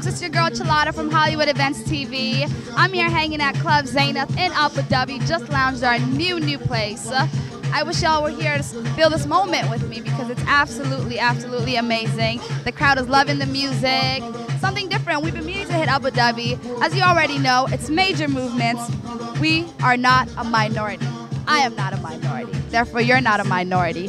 folks, it's your girl Chelada from Hollywood Events TV. I'm here hanging at Club Zenith in Abu Dhabi, just lounged our new place. I wish y'all were here to feel this moment with me because it's absolutely amazing. The crowd is loving the music. Something different. We've been meaning to hit Abu Dhabi. As you already know, it's major movements. We are not a minority. I am not a minority. Therefore, you're not a minority.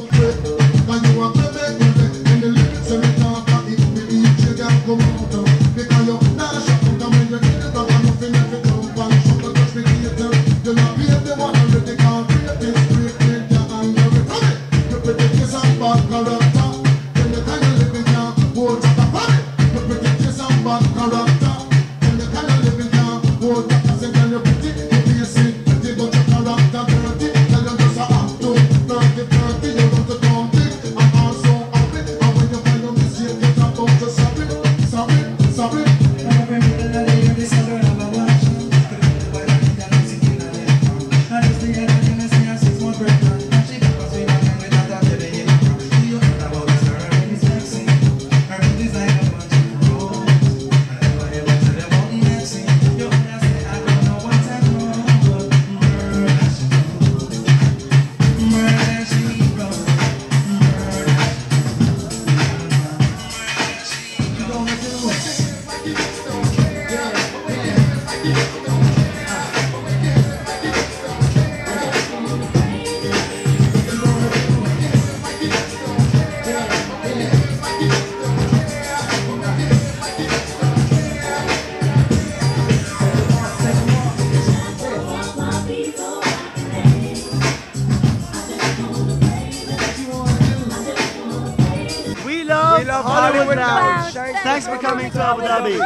Hollywood Lounge. Thanks for coming to Abu Dhabi.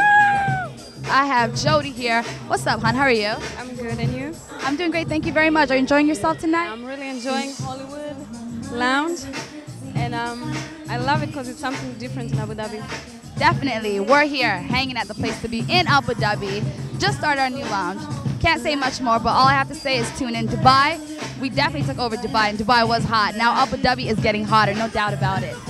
I have Jody here. What's up, hon? How are you? I'm good, and you? I'm doing great. Thank you very much. Are you enjoying yourself tonight? I'm really enjoying Hollywood Lounge, and I love it because it's something different in Abu Dhabi. Definitely. We're here hanging at the place to be in Abu Dhabi. Just started our new lounge. Can't say much more, but all I have to say is tune in. Dubai, we definitely took over Dubai, and Dubai was hot. Now Abu Dhabi is getting hotter, no doubt about it.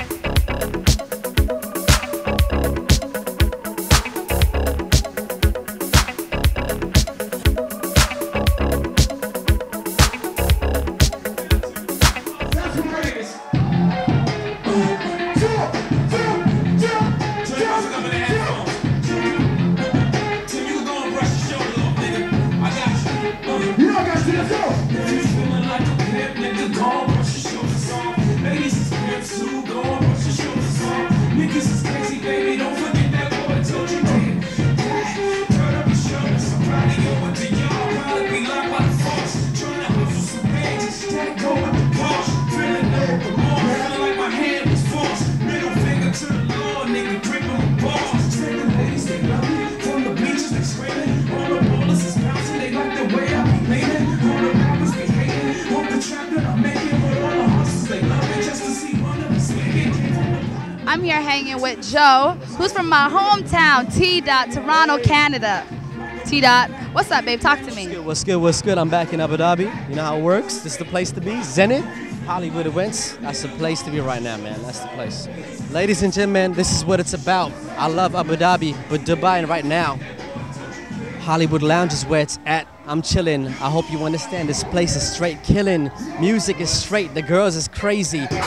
I'm here hanging with Joe, who's from my hometown, T. Toronto, Canada. T. What's up, babe? Talk to me. What's good? What's good? I'm back in Abu Dhabi. You know how it works. This is the place to be. Zenith, Hollywood Events. That's the place to be right now, man. That's the place. Ladies and gentlemen, this is what it's about. I love Abu Dhabi, but Dubai right now, Hollywood Lounge is where it's at. I'm chilling. I hope you understand. This place is straight killing. Music is straight. The girls is crazy. I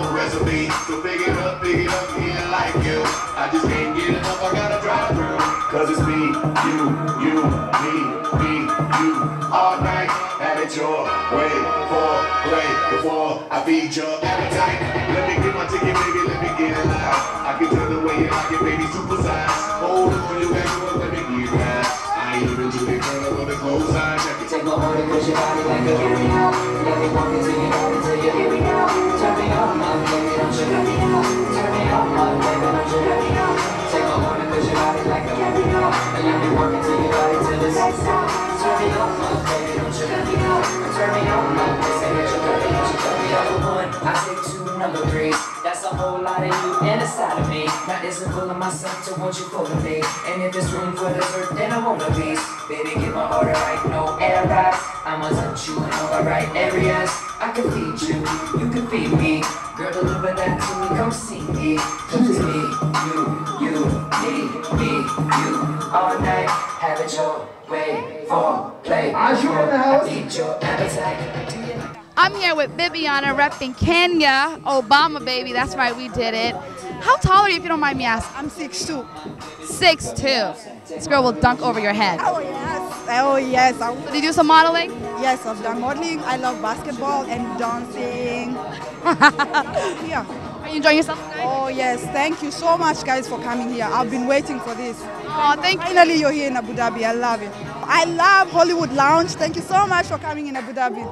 just can't get enough, I gotta drive through. Cause it's me, you, me, you. All night, have it your way. Before I feed your appetite. Let me get my ticket, baby, let me get it loud. I can tell the way you like it, baby, super size. Hold on, you extra, let me get that. I ain't even do the girl on the clothes, I check it. Take my money, push your body like a here we go. Let me walk into your body till you here we go. Turn me on, my baby, don't you let me go. Turn me on, my baby, don't you let me go. Take my money, push your body like a here we go. And let me walk into your body till it's lights out. Turn me on, my baby, don't you let me go. Turn me on, my baby, don't you let me go. Number one, I take two, number three. That's a whole lot of you inside of me. Not isn't full of myself to want you full of me. And if there's room for dessert, then I want a piece. Baby, get my order right, no errors. I'ma touch you in all the right areas. I can feed you, you can feed me. Girl, deliver that to me, come see me. Cause it's me, you, all night, have it your way for play. Eat your appetite. I'm here with Bibiana repping Kenya. Obama, baby. That's right, we did it. How tall are you, if you don't mind me asking? I'm 6'2". 6'2". This girl will dunk over your head. Oh yes. Oh yes. Did you do some modeling? Yes, I've done modeling. I love basketball and dancing. Yeah. Are you enjoying yourself tonight? Oh yes. Thank you so much, guys, for coming here. I've been waiting for this. Oh, thank you. Finally, you're here in Abu Dhabi. I love it. I love Hollywood Lounge. Thank you so much for coming in Abu Dhabi.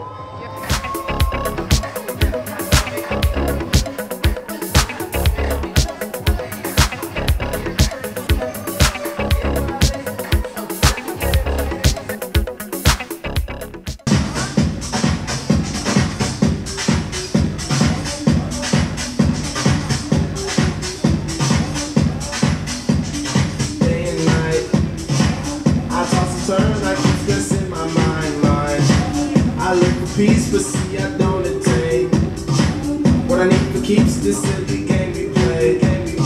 Peace, but see, I don't attain what I need for keeps. This simply can't be played.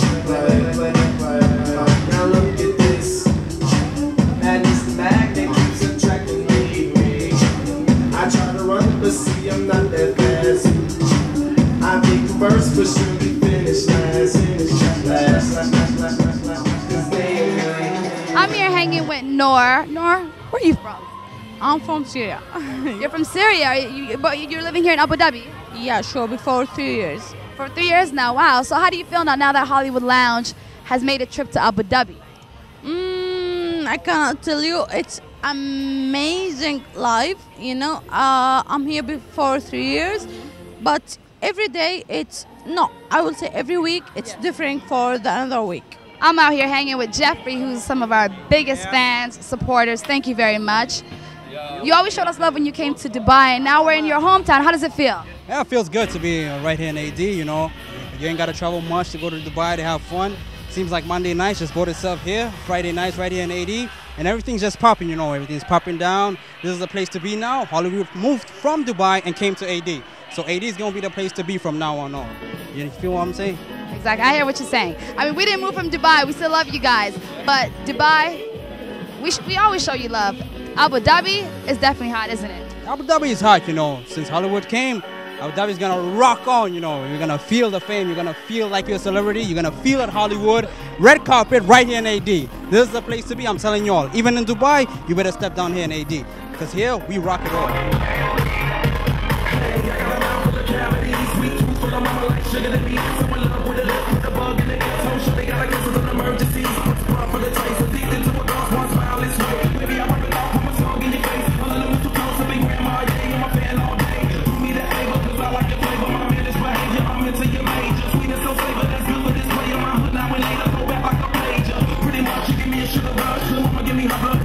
Now look at this. Madness, the magnet keeps attracting me. I try to run, but see, I'm not that fast. I think first, but surely finish last. I'm here hanging with Noor. Noor, where are you from? I'm from Syria. You're from Syria, but you're living here in Abu Dhabi? Yeah, sure, before 3 years. For 3 years now, wow. So how do you feel now that Hollywood Lounge has made a trip to Abu Dhabi? I cannot tell you, it's amazing life, you know. I'm here before 3 years, but every day I will say every week it's different for the another week. I'm out here hanging with Jeffrey, who's some of our biggest fans, supporters. Thank you very much. You always showed us love when you came to Dubai, and now we're in your hometown. How does it feel? Yeah, it feels good to be right here in AD, you know. You ain't got to travel much to go to Dubai to have fun. Seems like Monday nights just bought itself here, Friday nights right here in AD, and everything's just popping, you know. Everything's popping down. This is the place to be now. Hollywood moved from Dubai and came to AD. So AD is going to be the place to be from now on. You feel what I'm saying? Exactly. I hear what you're saying. I mean, we didn't move from Dubai. We still love you guys. But Dubai, we always show you love. Abu Dhabi is definitely hot, isn't it? Abu Dhabi is hot, you know. Since Hollywood came, Abu Dhabi is going to rock on, you know. You're going to feel the fame. You're going to feel like you're a celebrity. You're going to feel at Hollywood. Red carpet right here in AD. This is the place to be, I'm telling you all. Even in Dubai, you better step down here in AD. Because here, we rock it all. Give me her blood.